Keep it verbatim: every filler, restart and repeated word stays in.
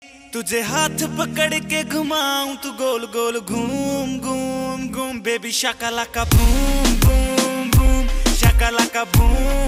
तुझे हाथ पकड़ के घुमाऊं तू गोल गोल घूम घूम घूम बेबी शाका लाका बूम बूम बूम शाका लाका बूम